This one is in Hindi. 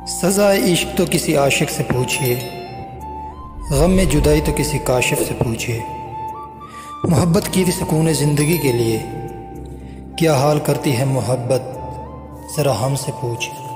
सज़ाए इश्क तो किसी आशिक से पूछिए, गम में जुदाई तो किसी काशिफ से पूछिए। मोहब्बत की थी सुकून ज़िंदगी के लिए, क्या हाल करती है मोहब्बत ज़रा हमसे पूछिए।